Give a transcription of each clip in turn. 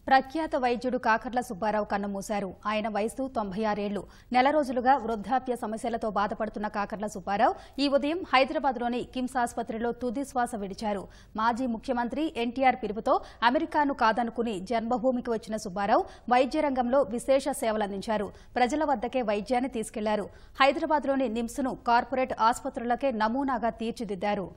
ప్రఖ్యాత వైద్యుడు కాకర్ల సుబ్బారావు కన్నుమూశారు. ఆయన వయసు 96 ఏళ్లు. నెల రోజులుగా వృద్ధాప్య సమస్యలతో బాధపడుతున్న కాకర్ల సుబ్బారావు ఈ ఉదయం హైదరాబాద్లోని కిమ్స్ ఆసుపత్రిలో తుది శ్వాస విడిచారు. మాజీ ముఖ్యమంత్రి ఎన్టీఆర్ పిలుపుతో అమెరికాను కాదనుకుని జన్మభూమికి వచ్చిన సుబ్బారావు వైద్య రంగంలో విశేష సేవలందించారు. ప్రజల వద్దకే వైద్యాన్ని తీసుకెళ్లారు. హైదరాబాద్లోని నిమ్స్ను కార్పొరేట్ ఆసుపత్రులకే నమూనాగా తీర్చిదిద్దారు.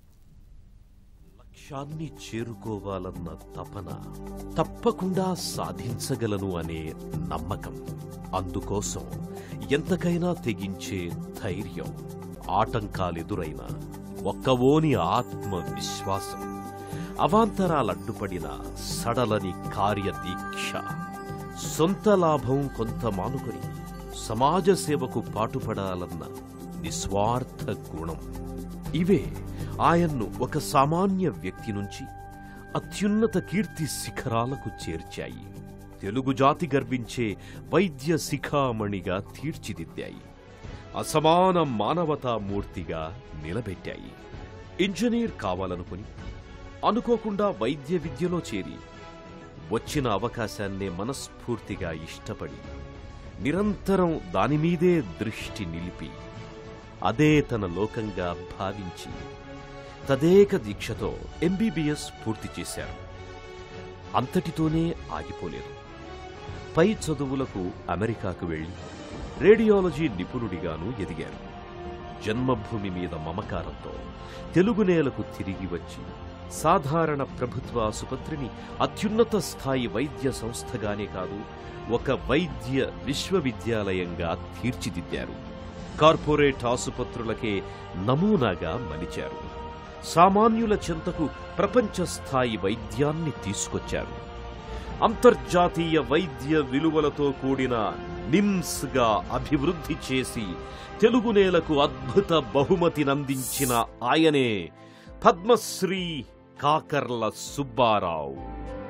లక్ష్యాన్ని చేరుకోవాలన్న తపన, తప్పకుండా సాధించగలను అనే నమ్మకం, అందుకోసం ఎంతకైనా తెగించే ధైర్యం, ఆటంకాలెదురైన ఒక్కవోని ఆత్మవిశ్వాసం, అవాంతరాలడ్డుపడిన సడలని కార్యదీక్ష, సొంత లాభం కొంత మానుకొని సమాజ సేవకు పాటుపడాలన్న నిస్వార్థ గుణం, ఇవే ఆయన్ను ఒక సామాన్య వ్యక్తి నుంచి అత్యున్నత కీర్తి శిఖరాలకు చేర్చాయి. తెలుగు జాతి గర్వించే వైద్య శిఖామణిగా తీర్చిదిద్దాయి. అసమాన మానవతామూర్తిగా నిలబెట్టాయి. ఇంజనీర్ కావాలనుకుని అనుకోకుండా వైద్య విద్యలో చేరి వచ్చిన అవకాశాన్నే మనస్ఫూర్తిగా ఇష్టపడి నిరంతరం దానిమీదే దృష్టి నిలిపి అదే తన లోకంగా భావించి తదేక దీక్షతో ఎంబీబీఎస్ పూర్తి చేశారు. అంతటితోనే ఆగిపోలేదు. పై చదువులకు అమెరికాకు వెళ్లి రేడియాలజీ నిపుణుడిగానూ ఎదిగారు. జన్మభూమి మీద మమకారంతో తెలుగు నేలకు తిరిగి వచ్చి సాధారణ ప్రభుత్వ ఆసుపత్రిని అత్యున్నత స్థాయి వైద్య సంస్థగానే కాదు, ఒక వైద్య విశ్వవిద్యాలయంగా తీర్చిదిద్దారు. కార్పొరేట్ ఆసుపత్రులకే నమూనాగా మలిచారు. సామాన్యుల చెంతకు ప్రపంచ స్థాయి వైద్యాన్ని తీసుకొచ్చారు. అంతర్జాతీయ వైద్య విలువలతో కూడిన నిమ్స్గా అభివృద్ధి చేసి తెలుగు నేలకు అద్భుత బహుమతినందించిన ఆయనే పద్మశ్రీ కాకర్ల సుబ్బారావు.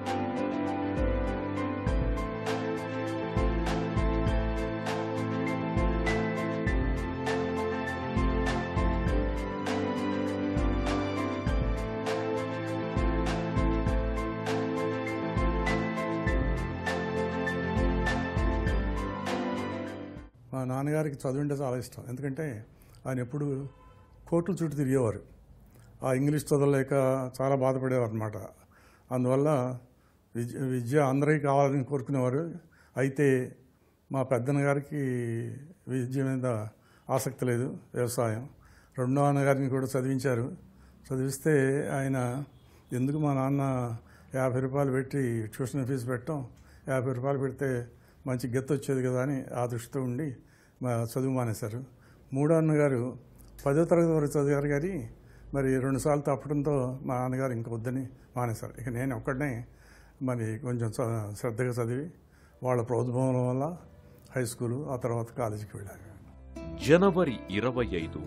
మా నాన్నగారికి చదువుంటే చాలా ఇష్టం. ఎందుకంటే ఆయన ఎప్పుడు కోర్టుల చుట్టూ తిరిగేవారు. ఆ ఇంగ్లీష్ చదవలేక చాలా బాధపడేవారు అనమాట. అందువల్ల విద్య అందరికీ కావాలని కోరుకునేవారు. అయితే మా పెద్దన్న గారికి విద్య మీద ఆసక్తి లేదు, వ్యవసాయం. రెండో అన్నగారిని కూడా చదివించారు. చదివిస్తే ఆయన ఎందుకు మా నాన్న 50 రూపాయలు పెట్టి ట్యూషన్ ఫీజు పెట్టాం, 50 రూపాయలు పెడితే మంచి గెత్తు వచ్చేది కదా అని ఆ దృష్టితో ఉండి చదువు మానేశారు. మూడో అన్నగారు 10వ తరగతి వరకు చదివారు, కానీ మరి 2 సార్లు తప్పడంతో మా నాన్నగారు ఇంకా వద్దని మానేశారు. ఇక నేను ఒక్కడనే మరి కొంచెం శ్రద్ధగా చదివి వాళ్ళ ప్రోద్బలం వల్ల హై స్కూలు, ఆ తర్వాత కాలేజీకి వెళ్ళాను. జనవరి 25,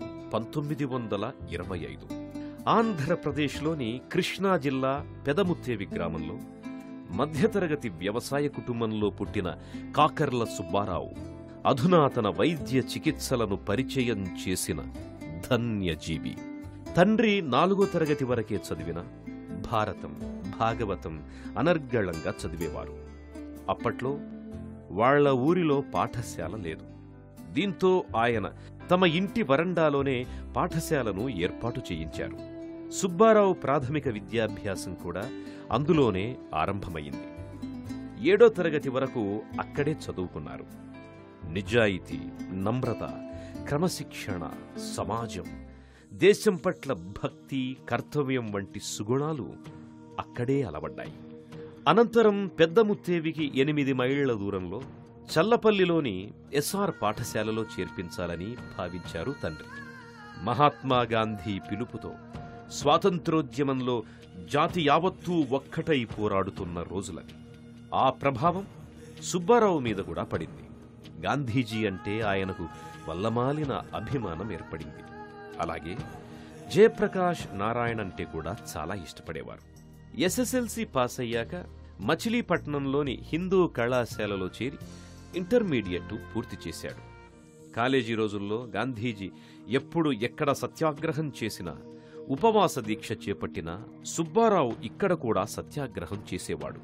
1925 ఆంధ్రప్రదేశ్లోని కృష్ణా జిల్లా పెదముత్తేవి గ్రామంలో మధ్యతరగతి వ్యవసాయ కుటుంబంలో పుట్టిన కాకర్ల సుబ్బారావు అధునాతన వైద్య చికిత్సలను పరిచయం చేసిన ధన్యజీవి. తండ్రి 4వ తరగతి వరకే చదివిన భారతం, భాగవతం అనర్గళంగా చదివేవారు. అప్పట్లో వాళ్ల ఊరిలో పాఠశాల లేదు. దీంతో ఆయన తమ ఇంటి వరండాలోనే పాఠశాలను ఏర్పాటు చేయించారు. సుబ్బారావు ప్రాథమిక విద్యాభ్యాసం కూడా అందులోనే ఆరంభమైంది. 7వ తరగతి వరకు అక్కడే చదువుకున్నారు. నిజాయితీ, నమ్రత, క్రమశిక్షణ, సమాజం, దేశం పట్ల భక్తి, కర్తవ్యం వంటి సుగుణాలు అక్కడే అలవడ్డాయి. అనంతరం పెద్దముత్తేవికి 8 మైళ్ల దూరంలో చల్లపల్లిలోని ఎస్ఆర్ పాఠశాలలో చేర్పించాలని భావించారు తండ్రి. మహాత్మాగాంధీ పిలుపుతో స్వాతంత్రోద్యమంలో జాతి యావత్తూ ఒక్కటై పోరాడుతున్న రోజులని. ఆ ప్రభావం సుబ్బారావు మీద కూడా పడింది. గాంధీజీ అంటే ఆయనకు వల్లమాలిన అభిమానం ఏర్పడింది. అలాగే జయప్రకాష్ నారాయణ్ అంటే కూడా చాలా ఇష్టపడేవారు. ఎస్ఎస్ఎల్సీ పాస్ అయ్యాక మచిలీపట్నంలోని హిందూ కళాశాలలో చేరి ఇంటర్మీడియట్ పూర్తి చేశాడు. కాలేజీ రోజుల్లో గాంధీజీ ఎప్పుడు ఎక్కడ సత్యాగ్రహం చేసినా, ఉపవాస దీక్ష చేపట్టినా సుబ్బారావు ఇక్కడ కూడా సత్యాగ్రహం చేసేవాడు.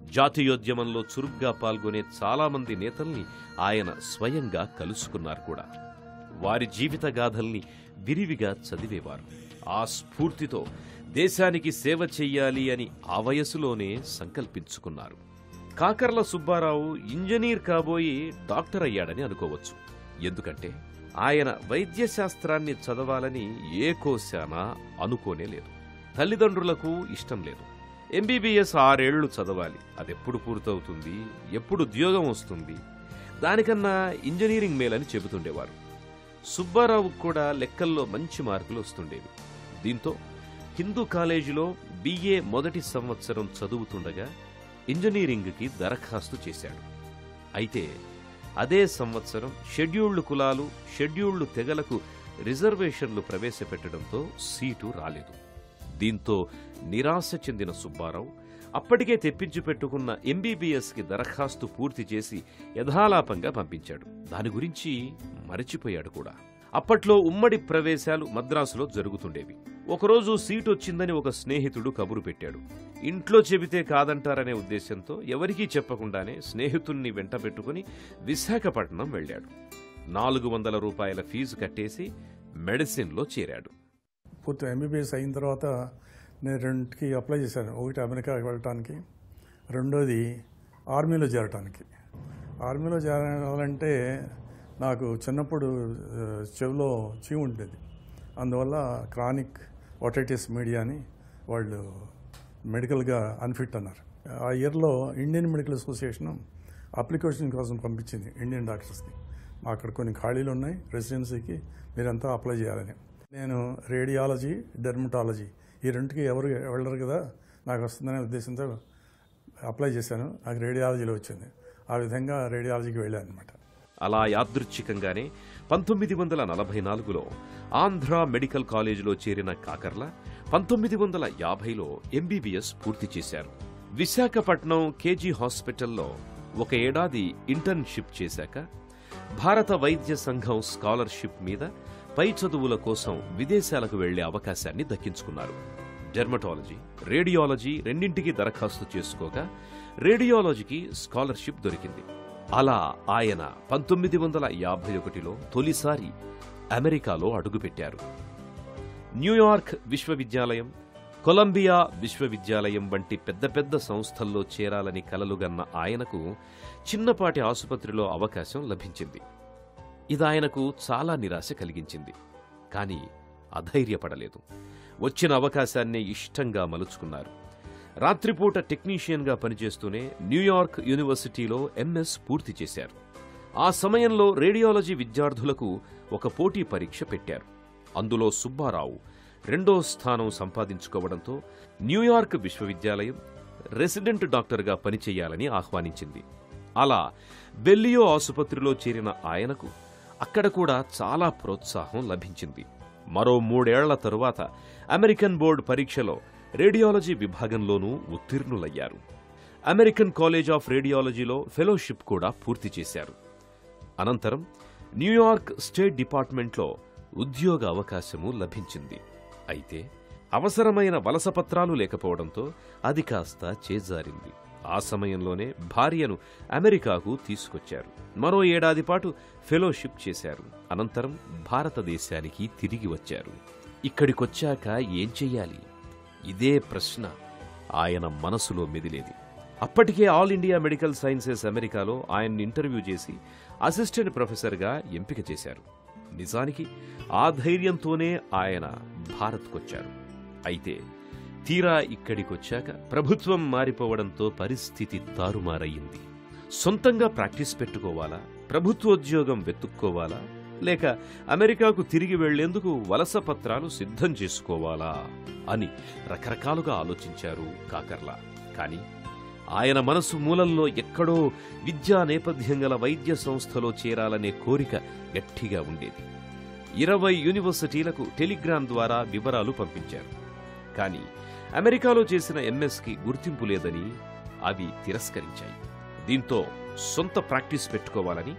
జాతీయోద్యమంలో చురుగ్గా పాల్గొనే చాలామంది నేతల్ని ఆయన స్వయంగా కలుసుకున్నారు కూడా. వారి జీవిత గాథల్ని విరివిగా చదివేవారు. ఆ స్ఫూర్తితో దేశానికి సేవ చెయ్యాలి అని ఆ వయసులోనే సంకల్పించుకున్నారు. కాకర్ల సుబ్బారావు ఇంజనీర్ కాబోయి డాక్టర్ అయ్యాడని అనుకోవచ్చు. ఎందుకంటే ఆయన వైద్యశాస్త్రాన్ని చదవాలని ఏ కోశానా అనుకోనేలేదు. తల్లిదండ్రులకు ఇష్టం లేదు. ఎంబీబీఎస్ 6 ఏళ్లు చదవాలి, అదెప్పుడు పూర్తవుతుంది, ఎప్పుడు ఉద్యోగం వస్తుంది, దానికన్నా ఇంజనీరింగ్ మేలని చెబుతుండేవారు. సుబ్బారావు కూడా లెక్కల్లో మంచి మార్కులు వస్తుండేవి. దీంతో హిందూ కాలేజీలో BA మొదటి సంవత్సరం చదువుతుండగా ఇంజనీరింగ్కి దరఖాస్తు చేశాడు. అయితే అదే సంవత్సరం షెడ్యూల్డ్ కులాలు, షెడ్యూల్డ్ తెగలకు రిజర్వేషన్లు ప్రవేశపెట్టడంతో సీటు రాలేదు. దీంతో నిరాశ చెందిన సుబ్బారావు అప్పటికే తెప్పించి పెట్టుకున్న ఎంబీబీఎస్కి దరఖాస్తు పూర్తి చేసి యథాలాపంగా పంపించాడు. దాని గురించి మరచిపోయాడు కూడా. అప్పట్లో ఉమ్మడి ప్రవేశాలు మద్రాసులో జరుగుతుండేవి. ఒకరోజు సీటు వచ్చిందని ఒక స్నేహితుడు కబురు పెట్టాడు. ఇంట్లో చెబితే కాదంటారనే ఉద్దేశంతో ఎవరికీ చెప్పకుండానే స్నేహితుణ్ణి వెంట పెట్టుకుని విశాఖపట్నం వెళ్ళాడు. 400 రూపాయల ఫీజు కట్టేసి మెడిసిన్లో చేరాడు. పూర్తి ఎంబీబీఎస్ అయిన తర్వాత నేను 2కి అప్లై చేశాను. ఒకటి అమెరికాకి వెళ్ళటానికి, రెండోది ఆర్మీలో చేరటానికి. ఆర్మీలో చేరాలంటే నాకు చిన్నప్పుడు చెవిలో చీము ఉండేది. అందువల్ల క్రానిక్ ఓటైటిస్ మీడియా అని వాళ్ళు మెడికల్గా అన్ఫిట్ అన్నారు. ఆ ఇయర్లో ఇండియన్ మెడికల్ అసోసియేషన్ అప్లికేషన్ కోసం పంపించింది ఇండియన్ డాక్టర్స్కి. అక్కడ కొన్ని ఖాళీలు ఉన్నాయి రెసిడెన్సీకి, మీరంతా అప్లై చేయాలని. నేను రేడియాలజీ, డెర్మటాలజీ ఈ రెండుకి ఎవరు వెళ్ళరు కదా, నాకు వస్తుందనే ఉద్దేశంతో అప్లై చేశాను. నాకు రేడియాలజీలో వచ్చింది. ఆ విధంగా రేడియాలజీకి వెళ్ళాను అనమాట. అలా యాదృచ్ఛికంగానే 1944లో ఆంధ్ర మెడికల్ కాలేజీలో చేరిన కాకర్ల 1950లో ఎంబీబీఎస్ పూర్తి చేశారు. విశాఖపట్నం కేజీ హాస్పిటల్లో 1 ఏడాది ఇంటర్న్షిప్ చేశాక భారత వైద్య సంఘం స్కాలర్షిప్ మీద పై చదువుల కోసం విదేశాలకు వెళ్లే అవకాశాన్ని దక్కించుకున్నారు. డెర్మటాలజీ, రేడియాలజీ రెండింటికి దరఖాస్తు చేసుకోగా రేడియాలజీకి స్కాలర్షిప్ దొరికింది. అలా ఆయన 1951లో తొలిసారి అమెరికాలో అడుగుపెట్టారు. న్యూయార్క్ విశ్వవిద్యాలయం, కొలంబియా విశ్వవిద్యాలయం వంటి పెద్ద పెద్ద సంస్థల్లో చేరాలని కలలుగన్న ఆయనకు చిన్నపాటి ఆసుపత్రిలో అవకాశం లభించింది. ఇదాయనకు చాలా నిరాశ కలిగించింది. కానీ అధైర్యపడలేదు. వచ్చిన అవకాశాన్నే ఇష్టంగా మలుచుకున్నారు. రాత్రిపూట టెక్నీషియన్గా పనిచేస్తూనే న్యూయార్క్ యూనివర్సిటీలో MS పూర్తి చేశారు. ఆ సమయంలో రేడియాలజీ విద్యార్థులకు ఒక పోటీ పరీక్ష పెట్టారు. అందులో సుబ్బారావు 2వ స్థానం సంపాదించుకోవడంతో న్యూయార్క్ విశ్వవిద్యాలయం రెసిడెంట్ డాక్టర్గా పనిచేయాలని ఆహ్వానించింది. అలా బెల్లియో ఆసుపత్రిలో చేరిన ఆయనకు అక్కడ కూడా చాలా ప్రోత్సాహం లభించింది. మరో 3 ఏళ్ల తరువాత అమెరికన్ బోర్డు పరీక్షలో రేడియాలజీ విభాగంలోనూ ఉత్తీర్ణులయ్యారు. అమెరికన్ కాలేజ్ ఆఫ్ రేడియాలజీలో ఫెలోషిప్ కూడా పూర్తి చేశారు. అనంతరం న్యూయార్క్ స్టేట్ డిపార్ట్మెంట్లో ఉద్యోగ అవకాశము లభించింది. అయితే అవసరమైన వలసపత్రాలు లేకపోవడంతో అది కాస్త చేజారింది. ఆ సమయంలోనే భార్యను అమెరికాకు తీసుకొచ్చారు. మరో 1 ఏడాది పాటు ఫెలోషిప్ చేశారు. అనంతరం భారతదేశానికి తిరిగి వచ్చారు. ఇక్కడికొచ్చాక ఏం చెయ్యాలి? ఇదే ప్రశ్న ఆయన మనసులో మెదిలేది. అప్పటికే ఆల్ ఇండియా మెడికల్ సైన్సెస్ అమెరికాలో ఆయన్ని ఇంటర్వ్యూ చేసి అసిస్టెంట్ ప్రొఫెసర్గా ఎంపిక చేశారు. నిజానికి ఆ ధైర్యంతోనే ఆయన భారత్కొచ్చారు. అయితే తీరా ఇక్కడికొచ్చాక ప్రభుత్వం మారిపోవడంతో పరిస్థితి తారుమారయ్యింది. సొంతంగా ప్రాక్టీస్ పెట్టుకోవాలా, ప్రభుత్వోద్యోగం వెతుక్కోవాలా, లేక అమెరికాకు తిరిగి వెళ్లేందుకు వలస పత్రాలు సిద్ధం చేసుకోవాలా అని రకరకాలుగా ఆలోచించారు కాకర్ల. కానీ ఆయన మనసు మూలంలో ఎక్కడో విద్యా నేపథ్యం గల వైద్య సంస్థలో చేరాలనే కోరిక గట్టిగా ఉండేది. 20 యూనివర్సిటీలకు టెలిగ్రామ్ ద్వారా వివరాలు పంపించారు. కానీ అమెరికాలో చేసిన MSకి గుర్తింపు లేదని అవి తిరస్కరించాయి. దీంతో సొంత ప్రాక్టీస్ పెట్టుకోవాలని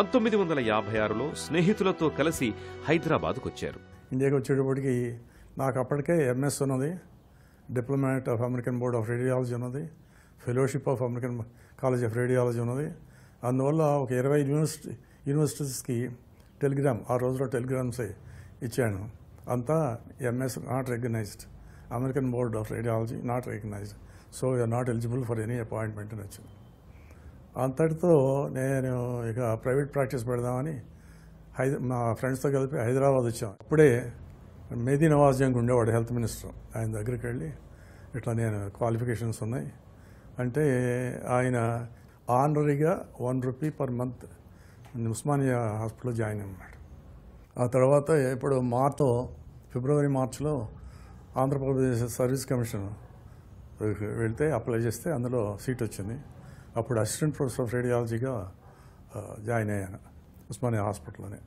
1956లో స్నేహితులతో కలిసి హైదరాబాద్కొచ్చారు. ఇండియాకి వచ్చేటప్పటికి నాకు అప్పటికే MS ఉన్నది, diplomate of American board of radiology ఉన్నది, fellowship of American college of radiology ఉన్నది. అందువల్ల ఒక 20 యూనివర్సిటీస్కి టెలిగ్రామ్, ఆ రోజులో టెలిగ్రామ్సే ఇచ్చాను. అంతా MS not recognized, American board of radiology not recognized, so you're not eligible for any appointment అని వచ్చింది. అంతటితో నేను ఇక ప్రైవేట్ ప్రాక్టీస్ పెడదామని మా ఫ్రెండ్స్తో కలిపి హైదరాబాద్ వచ్చాం. అప్పుడే మెహదీ నవాజ్ జంగ్ ఉండేవాడు హెల్త్ మినిస్టర్. ఆయన దగ్గరికి వెళ్ళి ఇట్లా నేను క్వాలిఫికేషన్స్ ఉన్నాయి అంటే ఆయన ఆనరీగా ₹1 పర్ మంత్ ఉస్మానియా హాస్పిటల్లో జాయిన్ అయ్యాడు. ఆ తర్వాత ఇప్పుడు ఫిబ్రవరి మార్చిలో ఆంధ్రప్రదేశ్ సర్వీస్ కమిషన్ వెళ్తే అప్లై చేస్తే అందులో సీట్ వచ్చింది. అప్పుడు అసిస్టెంట్ ప్రొఫెసర్ ఆఫ్ రేడియాలజీగా జాయిన్ అయ్యాను ఉస్మానియా హాస్పిటల్లోనే.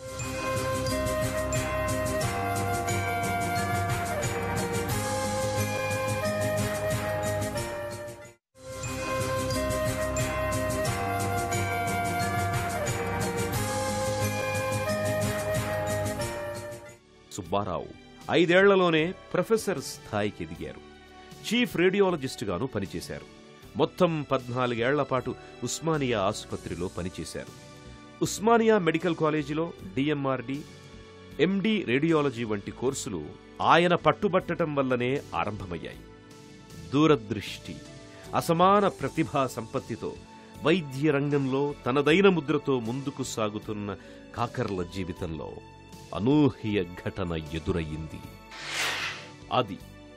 సుబ్బారావు 5 ఏళ్లలోనే ప్రొఫెసర్ స్థాయికి ఎదిగారు. చీఫ్ రేడియాలజిస్టుగాను పనిచేశారు. మొత్తం 14 ఏళ్ల పాటు ఉస్మానియా ఆసుపత్రిలో పనిచేశారు. ఉస్మానియా మెడికల్ కాలేజీలో డిఎంఆర్డి, ఎండి రేడియాలజీ వంటి కోర్సులు ఆయన పట్టుబట్టడం వల్లనే ఆరంభమయ్యాయి. దూరదృష్టి, అసమాన ప్రతిభా సంపత్తితో వైద్య రంగంలో తనదైన ముద్రతో ముందుకు సాగుతున్న కాకర్ల జీవితంలో అనూహ్య ఘటన ఎదురయ్యింది. అది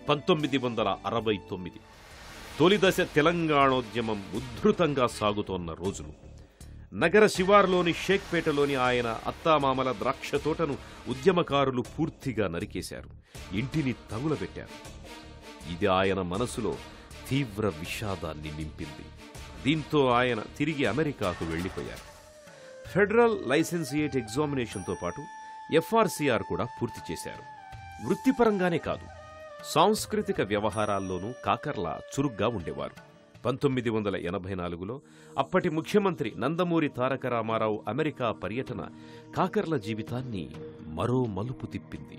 1969 తొలిదశ తెలంగాణోద్యమం ఉద్ధృతంగా సాగుతోన్న రోజులు. నగర శివార్లోని షేక్పేటలోని ఆయన అత్తామామల ద్రాక్ష తోటను ఉద్యమకారులు పూర్తిగా నరికేశారు, ఇంటిని తగులబెట్టారు. ఇది ఆయన మనసులో తీవ్ర విషాదాన్ని నింపింది. దీంతో ఆయన తిరిగి అమెరికాకు వెళ్లిపోయారు. ఫెడరల్ లైసెన్సియేట్ ఎగ్జామినేషన్తో పాటు FRCR కూడా పూర్తి చేశారు. వృత్తిపరంగానే కాదు, సాంస్కృతిక వ్యవహారాల్లోనూ కాకర్ల చురుగ్గా ఉండేవారు. 1984లో అప్పటి ముఖ్యమంత్రి నందమూరి తారక రామారావు అమెరికా పర్యటన కాకర్ల జీవితాన్ని మరో మలుపు తిప్పింది.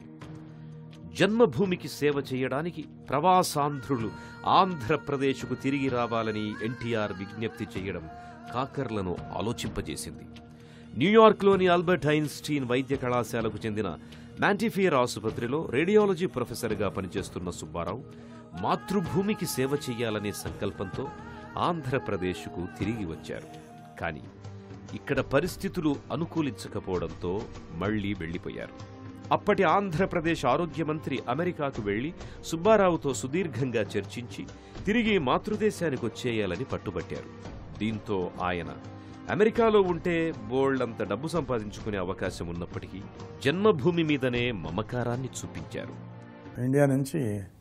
జన్మభూమికి సేవ చేయడానికి ప్రవాసాంధ్రులు ఆంధ్రప్రదేశ్కు తిరిగి రావాలని ఎన్టీఆర్ విజ్ఞప్తి చేయడం కాకర్లను ఆలోచింపజేసింది. న్యూయార్క్లోని ఆల్బర్ట్ ఐన్స్టీన్ వైద్య కళాశాలకు చెందిన మాంటిఫియర్ ఆసుపత్రిలో రేడియాలజీ ప్రొఫెసర్గా పనిచేస్తున్న సుబ్బారావు మాతృభూమికి సేవ చెయ్యాలనే సంకల్పంతో ఆంధ్రప్రదేశ్కు తిరిగి వచ్చారు. కానీ ఇక్కడ పరిస్థితులు అనుకూలించకపోవడంతో మళ్లీ వెళ్లిపోయారు. అప్పటి ఆంధ్రప్రదేశ్ ఆరోగ్య మంత్రి అమెరికాకు వెళ్లి సుబ్బారావుతో సుదీర్ఘంగా చర్చించి తిరిగి మాతృదేశానికి వచ్చేయాలని పట్టుబట్టారు. దీంతో ఆయన అమెరికాలో ఉంటే బోల్డంత డబ్బు సంపాదించుకునే అవకాశం ఉన్నప్పటికీ జన్మభూమి మీదనే మమకారాన్ని చూపించారు. ఇండియా నుంచి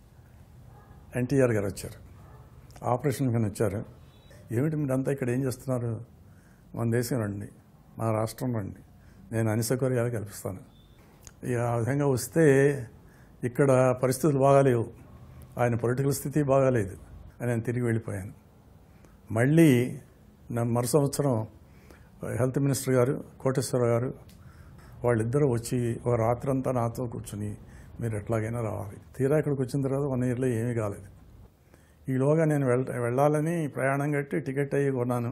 ఎన్టీఆర్ గారు వచ్చారు, ఆపరేషన్ కానీ వచ్చారు. ఏమిటి మీరంతా ఇక్కడ ఏం చేస్తున్నారు? మన దేశం రండి, మన రాష్ట్రం రండి, నేను అన్ని సౌకర్యాలు కల్పిస్తాను. ఇక ఆ విధంగా వస్తే ఇక్కడ పరిస్థితులు బాగాలేవు, ఆయన పొలిటికల్ స్థితి బాగాలేదు అని నేను తిరిగి వెళ్ళిపోయాను. మళ్ళీ మరు సంవత్సరం హెల్త్ మినిస్టర్ గారు కోటేశ్వర గారు వాళ్ళిద్దరూ వచ్చి ఒక రాత్రంతా నాతో కూర్చుని మీరు ఎట్లాగైనా రావాలి. తీరా ఇక్కడికి వచ్చిన తర్వాత 1 ఇయర్లో ఏమీ కాలేదు. ఈలోగా నేను వెళ్ళాలని ప్రయాణం కట్టి టికెట్ అయ్యి కొన్నాను.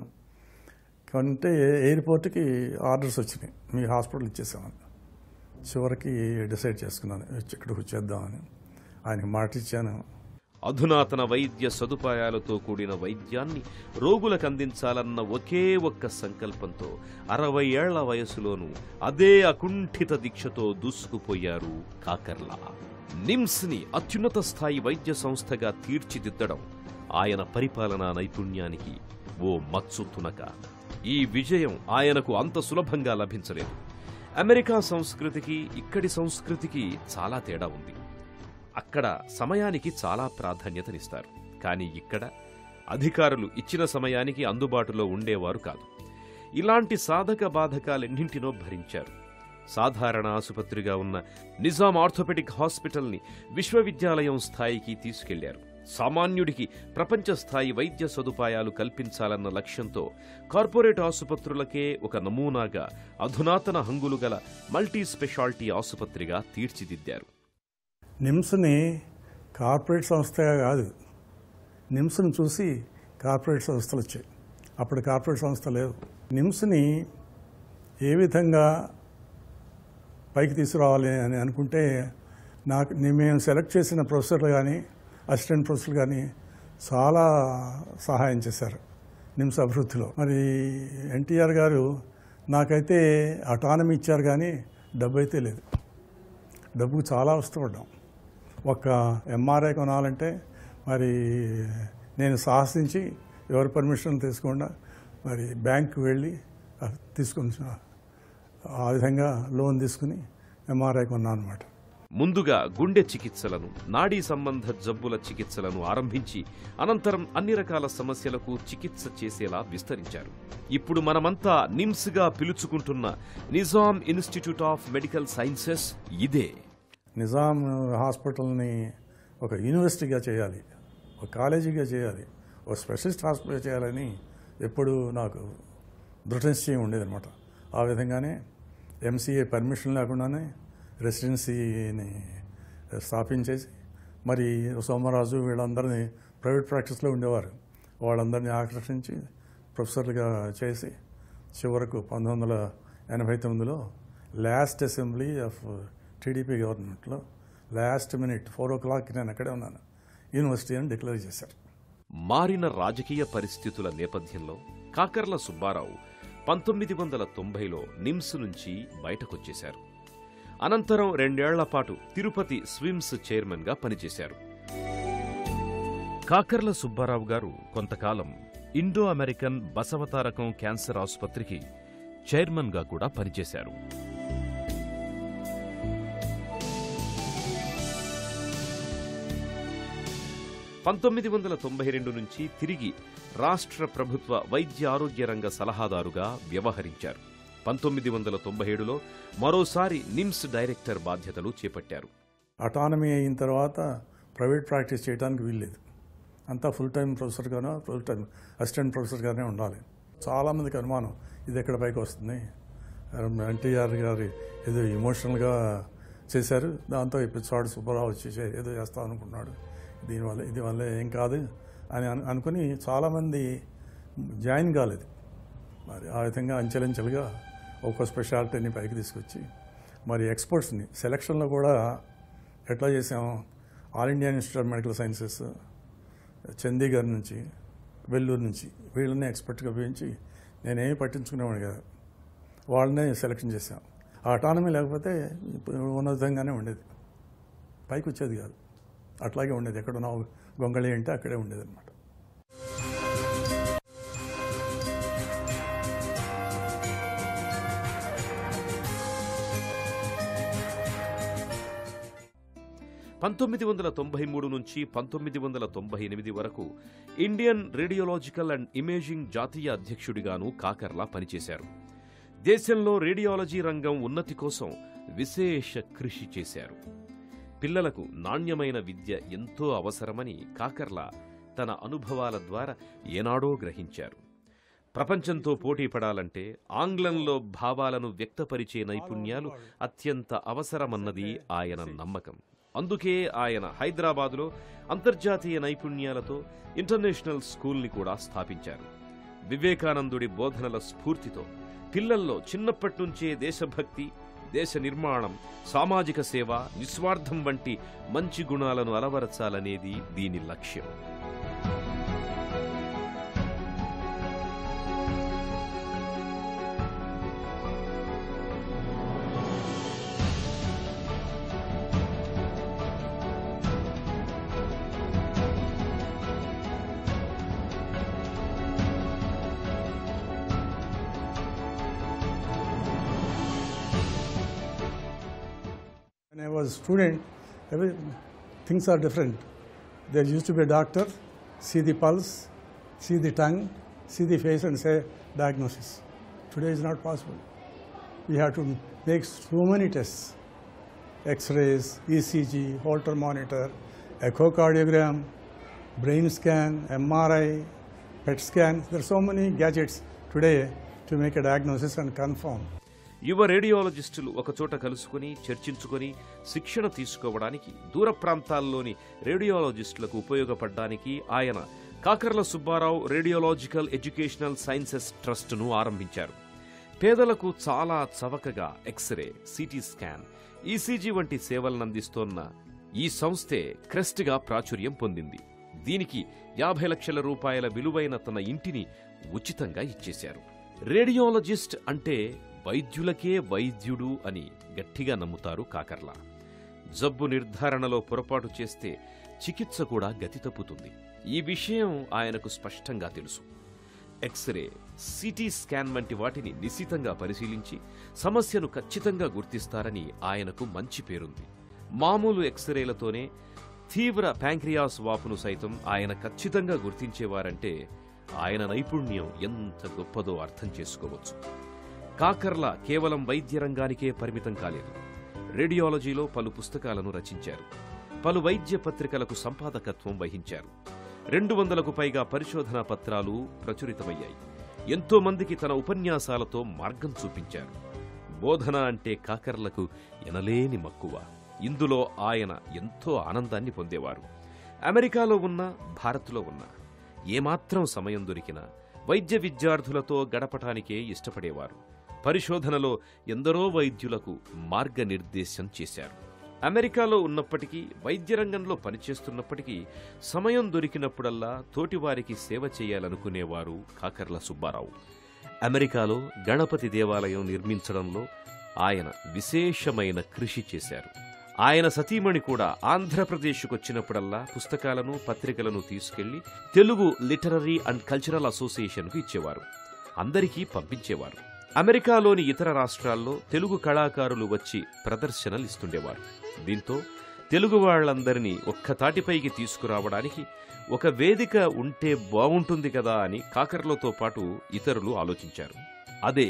కొంటే ఎయిర్పోర్ట్కి ఆర్డర్స్ వచ్చినాయి, మీ హాస్పిటల్ ఇచ్చేసామని. చివరికి డిసైడ్ చేసుకున్నాను ఇక్కడికి వచ్చేద్దామని. ఆయనకి మాట ఇచ్చాను. అధునాతన వైద్య సదుపాయాలతో కూడిన వైద్యాన్ని రోగులకు అందించాలన్న ఒకే ఒక్క సంకల్పంతో 60 ఏళ్ల వయసులోనూ అదే అకుంఠిత దీక్షతో దూసుకుపోయారు కాకర్ల. నిమ్స్ని అత్యున్నత స్థాయి వైద్య సంస్థగా తీర్చిదిద్దడం ఆయన పరిపాలనా నైపుణ్యానికి ఓ మచ్చు తునక. ఈ విజయం ఆయనకు అంత సులభంగా లభించలేదు. అమెరికా సంస్కృతికి ఇక్కడి సంస్కృతికి చాలా తేడా ఉంది. అక్కడ సమయానికి చాలా ప్రాధాన్యతనిస్తారు, కానీ ఇక్కడ అధికారులు ఇచ్చిన సమయానికి అందుబాటులో ఉండేవారు కాదు. ఇలాంటి సాధక బాధకాలెన్నింటినో భరించారు. సాధారణ ఆసుపత్రిగా ఉన్న నిజాం ఆర్థోపెడిక్ హాస్పిటల్ని విశ్వవిద్యాలయం స్థాయికి తీసుకెళ్లారు. సామాన్యుడికి ప్రపంచ స్థాయి వైద్య సదుపాయాలు కల్పించాలన్న లక్ష్యంతో కార్పొరేట్ ఆసుపత్రులకే ఒక నమూనాగా అధునాతన హంగులు గల మల్టీ స్పెషాలిటీ ఆసుపత్రిగా తీర్చిదిద్దారు. నిమ్స్ని కార్పొరేట్ సంస్థగా కాదు, నిమ్స్ని చూసి కార్పొరేట్ సంస్థలు వచ్చాయి. అప్పుడు కార్పొరేట్ సంస్థ లేదు. నిమ్స్ని ఏ విధంగా పైకి తీసుకురావాలి అని అనుకుంటే మేము సెలెక్ట్ చేసిన ప్రొఫెసర్లు కానీ అసిస్టెంట్ ప్రొఫెసర్లు కానీ చాలా సహాయం చేశారు నిమ్స్ అభివృద్ధిలో. మరి ఎన్టీఆర్ గారు నాకైతే అటానమీ ఇచ్చారు కానీ డబ్బు అయితే లేదు. డబ్బుకు చాలా అవస్థపడ్డాం. ఒక ఎంఆర్ఐ కొనాలంటే మరి నేను సాహసించి ఎవరి పర్మిషన్ తీసుకోకుండా మరి బ్యాంకు వెళ్ళి తీసుకుని ఆ విధంగా లోన్ తీసుకుని ఎంఆర్ఐ కొన్నాను అనమాట. ముందుగా గుండె చికిత్సలను, నాడీ సంబంధ జబ్బుల చికిత్సలను ఆరంభించి అనంతరం అన్ని రకాల సమస్యలకు చికిత్స చేసేలా విస్తరించారు. ఇప్పుడు మనమంతా నిమ్స్గా పిలుచుకుంటున్న Nizam institute of medical sciences ఇదే. నిజాం హాస్పిటల్ని ఒక యూనివర్సిటీగా చేయాలి, ఒక కాలేజీగా చేయాలి, ఒక స్పెషలిస్ట్ హాస్పిటల్ చేయాలని ఎప్పుడు నాకు దృఢ నిశ్చయం ఉండేదన్నమాట. ఆ విధంగానే ఎంసీఏ పర్మిషన్ లేకుండానే రెసిడెన్సీని స్థాపించేసి మరి సోమరాజు వీళ్ళందరినీ ప్రైవేట్ ప్రాక్టీస్లో ఉండేవారు. వాళ్ళందరినీ ఆకర్షించి ప్రొఫెసర్లుగా చేసి చివరకు 1989లో లాస్ట్ అసెంబ్లీ ఆఫ్ టీడీపీ గవర్నమెంట్లో లాస్ట్ మినిట్ 4 o'clock నేను అక్కడే ఉన్నాను, యూనివర్సిటీ అని డిక్లేర్ చేశారు. మారిన రాజకీయ పరిస్థితుల నేపథ్యంలో కాకర్ల సుబ్బారావు 1990లో నిమ్స్ నుంచి బయటకొచ్చేశారు. అనంతరం 2 ఏళ్ల పాటు తిరుపతి స్విమ్స్ చైర్మన్గా పనిచేశారు. కాకర్ల సుబ్బారావు గారు కొంతకాలం ఇండో అమెరికన్ బసవతారకం క్యాన్సర్ ఆసుపత్రికి చైర్మన్గా కూడా పనిచేశారు. 1992 నుంచి తిరిగి రాష్ట్ర ప్రభుత్వ వైద్య ఆరోగ్య రంగ సలహాదారుగా వ్యవహరించారు. 1997లో మరోసారి నిమ్స్ డైరెక్టర్ బాధ్యతలు చేపట్టారు. అటానమీ అయిన తర్వాత ప్రైవేట్ ప్రాక్టీస్ చేయడానికి వీల్లేదు. అంతా ఫుల్ టైం ప్రొఫెసర్గానో ఫుల్ టైం అసిస్టెంట్ ప్రొఫెసర్గానే ఉండాలి. చాలామందికి అనుమానం ఇది ఎక్కడ పైకి వస్తుంది, ఎన్టీఆర్ గారు ఏదో ఎమోషనల్గా చేశారు, దాంతో ఇప్పుడు సుబ్బారావు వచ్చి ఏదో చేస్తాం అనుకున్నాడు, దీనివల్ల ఏం కాదు అని అనుకుని చాలామంది జాయిన్ కాలేదు. మరి ఆ విధంగా అంచెలంచెలుగా ఒక్కో స్పెషాలిటీని పైకి తీసుకొచ్చి మరి ఎక్స్పర్ట్స్ని సెలక్షన్లో కూడా ఎట్లా చేసాము, all India institute of medical sciences Chandigarh నుంచి, వెల్లూరు నుంచి వీళ్ళని ఎక్స్పర్ట్గా ఉపయోగించి నేనేమి పట్టించుకునేవాడు కదా, వాళ్ళనే సెలెక్షన్ చేశాం. ఆ అటానమీ లేకపోతే ఉన్న విధంగానే ఉండేది, పైకి వచ్చేది కాదు, అట్లాగే ఉండేది. ఎక్కడ నా గొంగళి అంటే అక్కడే ఉండేది అనమాట. (1993 నుంచి 1998 వరకు ఇండియన్ రేడియోలాజికల్ అండ్ ఇమేజింగ్ జాతీయ అధ్యక్షుడిగాను కాకర్ల పనిచేశారు. దేశంలో రేడియాలజీ రంగం ఉన్నతి కోసం విశేష కృషి చేశారు. పిల్లలకు నాణ్యమైన విద్య ఎంతో అవసరమని కాకర్ల తన అనుభవాల ద్వారా ఏనాడో గ్రహించారు. ప్రపంచంతో పోటీ పడాలంటే ఆంగ్లంలో భావాలను వ్యక్తపరిచే నైపుణ్యాలు అత్యంత అవసరమన్నది ఆయన నమ్మకం. అందుకే ఆయన హైదరాబాదులో అంతర్జాతీయ నైపుణ్యాలతో ఇంటర్నేషనల్ స్కూల్ని కూడా స్థాపించారు. వివేకానందుడి బోధనల స్ఫూర్తితో పిల్లల్లో చిన్నప్పటి నుంచే దేశభక్తి, దేశ నిర్మాణం, సామాజిక సేవ, నిస్వార్థం వంటి మంచి గుణాలను అలవరచాలనేది దీని లక్ష్యం. When I was a student, things are different. There used to be a doctor, see the pulse, see the tongue, see the face and say diagnosis. Today is not possible. We have to make so many tests. X-rays, ECG, Holter monitor, echocardiogram, brain scan, MRI, PET scan. There are so many gadgets today to make a diagnosis and confirm. యువ రేడియాలజిస్టులు ఒకచోట కలుసుకుని చర్చించుకొని శిక్షణ తీసుకోవడానికి, దూర ప్రాంతాల్లోని రేడియాలజిస్టులకు ఉపయోగపడడానికి ఆయన Kakarla Subbarao radiological educational sciences ట్రస్టును ఆరంభించారు. పేదలకు చాలా చవకగా ఎక్స్రే, సిటీ స్కాన్, ఈసీజీ వంటి సేవలనందిస్తోన్న ఈ సంస్థే క్రెస్ట్గా ప్రాచుర్యం పొందింది. దీనికి 50 లక్షల రూపాయల విలువైన తన ఇంటిని ఉచితంగా ఇచ్చేశారు. రేడియాలజిస్ట్ అంటే వైద్యులకే వైద్యుడు అని గట్టిగా నమ్ముతారు కాకర్ల. జబ్బు నిర్ధారణలో పొరపాటు చేస్తే చికిత్స కూడా గతి తప్పుతుంది. ఈ విషయం ఆయనకు స్పష్టంగా తెలుసు. ఎక్స్రే, సిటీ స్కాన్ వంటి వాటిని నిశితంగా పరిశీలించి సమస్యను ఖచ్చితంగా గుర్తిస్తారని ఆయనకు మంచి పేరుంది. మామూలు ఎక్స్రేలతోనే తీవ్ర ప్యాంక్రియాస్ వాపును సైతం ఆయన ఖచ్చితంగా గుర్తించేవారంటే ఆయన నైపుణ్యం ఎంత గొప్పదో అర్థం చేసుకోవచ్చు. కాకర్ల కేవలం వైద్య రంగానికే పరిమితం కాలేదు. రేడియాలజీలో పలు పుస్తకాలను రచించారు. పలు వైద్య పత్రికలకు సంపాదకత్వం వహించారు. 200కు పైగా పరిశోధనా పత్రాలు ప్రచురితమయ్యాయి. ఎంతో మందికి తన ఉపన్యాసాలతో మార్గం చూపించారు. బోధన అంటే కాకర్లకు ఎనలేని మక్కువ. ఇందులో ఆయన ఎంతో ఆనందాన్ని పొందేవారు. అమెరికాలో ఉన్నా, భారత్లో ఉన్నా ఏమాత్రం సమయం దొరికినా వైద్య విద్యార్థులతో గడపటానికే ఇష్టపడేవారు. పరిశోధనలో ఎందరో వైద్యులకు మార్గనిర్దేశం చేశారు. అమెరికాలో ఉన్నప్పటికీ, వైద్య రంగంలో పనిచేస్తున్నప్పటికీ సమయం దొరికినప్పుడల్లా తోటివారికి సేవ చేయాలనుకునేవారు కాకర్ల సుబ్బారావు. అమెరికాలో గణపతి దేవాలయం నిర్మించడంలో ఆయన విశేషమైన కృషి చేశారు. ఆయన సతీమణి కూడా ఆంధ్రప్రదేశ్కొచ్చినప్పుడల్లా పుస్తకాలను, పత్రికలను తీసుకెళ్లి తెలుగు లిటరరీ అండ్ కల్చరల్ అసోసియేషన్కు ఇచ్చేవారు. అందరికీ పంపించేవారు. అమెరికాలోని ఇతర రాష్ట్రాల్లో తెలుగు కళాకారులు వచ్చి ప్రదర్శనలిస్తుండేవారు. దీంతో తెలుగు వాళ్లందరినీ ఒక్కతాటిపైకి తీసుకురావడానికి ఒక వేదిక ఉంటే బావుంటుంది కదా అని కాకర్లతో పాటు ఇతరులు ఆలోచించారు. అదే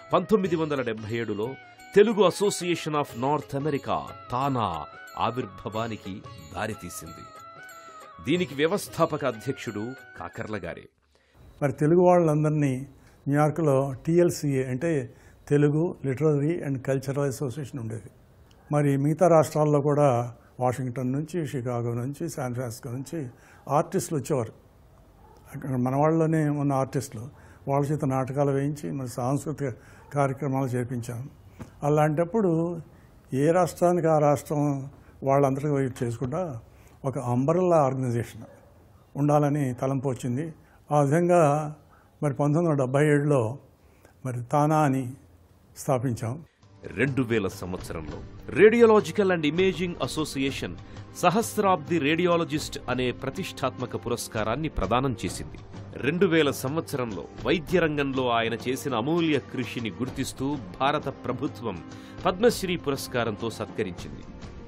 1977లో Telugu association of North America TANA ఆవిర్భావానికి దారితీసింది. దీనికి వ్యవస్థాపక అధ్యక్షుడు కాకర్ల గారే. మరి తెలుగు వాళ్ళందరినీ న్యూయార్క్లో TLCA అంటే Telugu literary and cultural association ఉండేది. మరి మిగతా రాష్ట్రాల్లో కూడా వాషింగ్టన్ నుంచి, షికాగో నుంచి, శాన్ ఫ్రాన్సిస్కో నుంచి ఆర్టిస్టులు వచ్చేవారు. అక్కడ మన వాళ్ళలోనే ఉన్న ఆర్టిస్టులు వాళ్ళ చేత నాటకాలు వేయించి మరి సాంస్కృతిక కార్యక్రమాలు చేపించాం. అలాంటప్పుడు ఏ రాష్ట్రానికి ఆ రాష్ట్రం వాళ్ళందరికీ వెయిట్ చేసుకుంటా ఒక అంబరెల్లా ఆర్గనైజేషన్ ఉండాలని తలంపు వచ్చింది. ఆ విధంగా మరి 1977లో మరి తానా అని స్థాపించాం. 2000 సంవత్సరంలో రేడియోలాజికల్ అండ్ ఇమేజింగ్ అసోసియేషన్ సహస్రాబ్ది రేడియాలజిస్ట్ అనే ప్రతిష్టాత్మక పురస్కారాన్ని ప్రదానం చేసింది. 2000 సంవత్సరంలో వైద్య రంగంలో ఆయన చేసిన అమూల్య కృషిని గుర్తిస్తూ భారత ప్రభుత్వం పద్మశ్రీ పురస్కారంతో సత్కరించింది.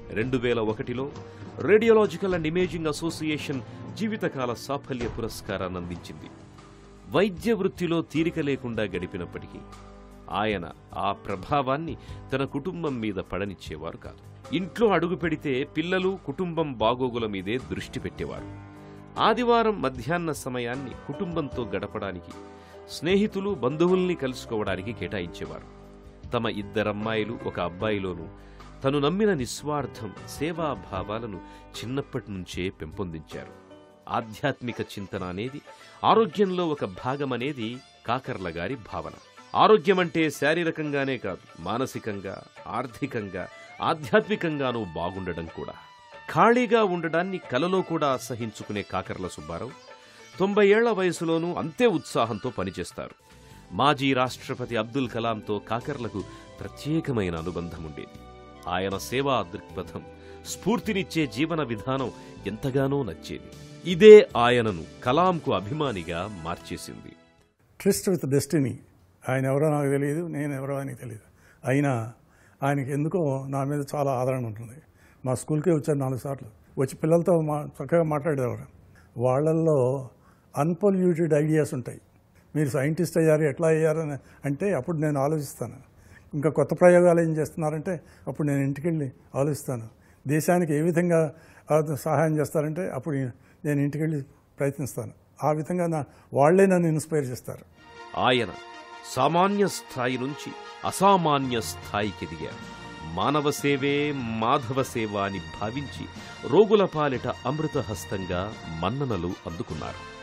2001లో రేడియోలాజికల్ అండ్ ఇమేజింగ్ అసోసియేషన్ జీవితకాల సాఫల్య పురస్కారాన్ని అందించింది. వైద్య వృత్తిలో తీరిక లేకుండా గడిపినప్పటికీ ఆయన ఆ ప్రభావాన్ని తన కుటుంబం మీద పడనిచ్చేవారు కాదు. ఇంట్లో అడుగు పెడితే పిల్లలు, కుటుంబం బాగోగుల మీదే దృష్టి పెట్టేవారు. ఆదివారం మధ్యాహ్న సమయాన్ని కుటుంబంతో గడపడానికి, స్నేహితులు, బంధువుల్ని కలుసుకోవడానికి కేటాయించేవారు. తమ 2 అమ్మాయిలు, 1 అబ్బాయిలోనూ తను నమ్మిన నిస్వార్థం, సేవాభావాలను చిన్నప్పటి నుంచే పెంపొందించారు. ఆధ్యాత్మిక చింతన అనేది ఆరోగ్యంలో ఒక భాగమనేది కాకర్ల గారి భావన. ఆరోగ్యమంటే శారీరకంగానే కాదు, మానసికంగా, ఆర్థికంగా, ఆధ్యాత్మికంగానూ బాగుండడం కూడా. ఖాళీగా ఉండడాన్ని కలలో కూడా అసహించుకునే కాకర్ల సుబ్బారావు 90 ఏళ్ల వయసులోనూ అంతే ఉత్సాహంతో పనిచేస్తారు. మాజీ రాష్ట్రపతి అబ్దుల్ కలాంతో కాకర్లకు ప్రత్యేకమైన అనుబంధం ఉండేది. ఆయన సేవా దృక్పథం, స్ఫూర్తినిచ్చే జీవన విధానం ఎంతగానో నచ్చేది. ఇదే ఆయనను కలాంకు అభిమానిగా మార్చేసింది. Tryst with destiny. ఆయన ఎవరో నాకు తెలియదు, నేను ఎవరో ఆయనకి తెలియదు. అయినా ఆయనకి ఎందుకో నా మీద చాలా ఆదరణ ఉంటుంది. మా స్కూల్కే వచ్చారు 4 సార్లు. వచ్చి పిల్లలతో చక్కగా మాట్లాడేవారు. వాళ్ళల్లో అన్పొల్యూటెడ్ ఐడియాస్ ఉంటాయి. మీరు సైంటిస్ట్ అయ్యారు, ఎట్లా అయ్యారని అంటే అప్పుడు నేను ఆలోచిస్తాను. ఇంకా కొత్త ప్రయోగాలు ఏం చేస్తున్నారంటే అప్పుడు నేను ఇంటికి వెళ్ళి ఆలోచిస్తాను. దేశానికి ఏ విధంగా సహాయం చేస్తారంటే అప్పుడు నేను ఇంటికి వెళ్ళి ప్రయత్నిస్తాను. ఆ విధంగా వాళ్లే నన్ను ఇన్స్పైర్ చేస్తారు. ఆయన సామాన్య స్థాయి నుంచి అసామాన్య స్థాయికి ఎదిగారు. మానవ సేవే మాధవ సేవ అని భావించి రోగుల పాలిట అమృతహస్తంగా మన్ననలు అందుకున్నారు.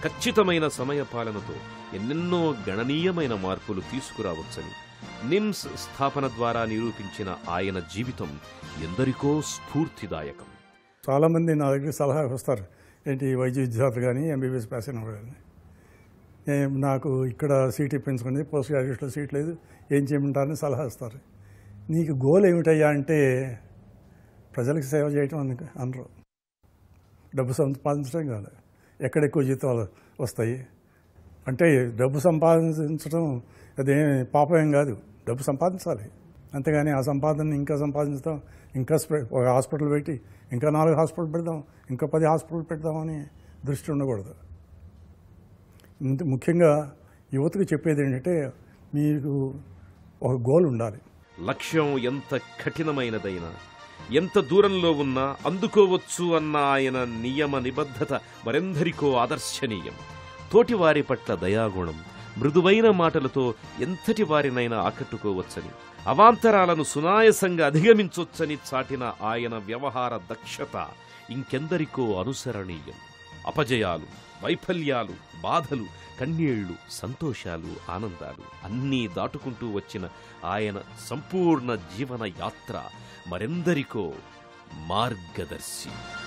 ఖచ్చితమైన సమయపాలనతో ఎన్నెన్నో గణనీయమైన మార్పులు తీసుకురావచ్చని నిమ్స్ స్థాపన ద్వారా నిరూపించిన ఆయన జీవితం ఎందరికో స్ఫూర్తిదాయకం. చాలామంది నా దగ్గర సలహా వస్తారు, ఏంటి వైద్య విద్యార్థులు కానీ ఎంబీబీఎస్ పాస్ అయిన వాళ్ళు కానీ, నాకు ఇక్కడ సీట్ ఇప్పించుకుని పోస్ట్ గ్రాడ్యుయేట్లో సీట్ లేదు, ఏం చేయమంటారని సలహా ఇస్తారు. నీకు గోల్ ఏమిటయ్యా అంటే ప్రజలకు సేవ చేయటం అనరు, డబ్బు సంపాదించడం కాదు. ఎక్కడ ఎక్కువ జీతాలు వస్తాయి అంటే డబ్బు సంపాదించడం అదేం పాపం ఏం కాదు, డబ్బు సంపాదించాలి. అంతేగాని ఆ సంపాదనని ఇంకా సంపాదించుతాం, ఇంకా ఒక హాస్పిటల్ పెట్టి ఇంకా 4 హాస్పిటల్ పెడదాం, ఇంకా 10 హాస్పిటల్ పెడదామని దృష్టి ఉండకూడదు. ముఖ్యంగా యువతకు చెప్పేది ఏంటంటే మీకు ఒక గోల్ ఉండాలి. లక్ష్యం ఎంత కఠినమైనదైనా, ఎంత దూరంలో ఉన్నా అందుకోవచ్చు అన్న ఆయన నియమ నిబద్ధత మరెందరికో ఆదర్శనీయం. తోటివారి పట్ల దయాగుణం, మృదువైన మాటలతో ఎంతటి వారినైనా ఆకట్టుకోవచ్చని, అవాంతరాలను సునాయసంగా అధిగమించొచ్చని చాటిన ఆయన వ్యవహార దక్షత ఇంకెందరికో అనుసరణీయం. అపజయాలు, వైఫల్యాలు, బాధలు, కన్నీళ్లు, సంతోషాలు, ఆనందాలు అన్నీ దాటుకుంటూ వచ్చిన ఆయన సంపూర్ణ జీవన యాత్ర మరెందరికో మార్గదర్శి.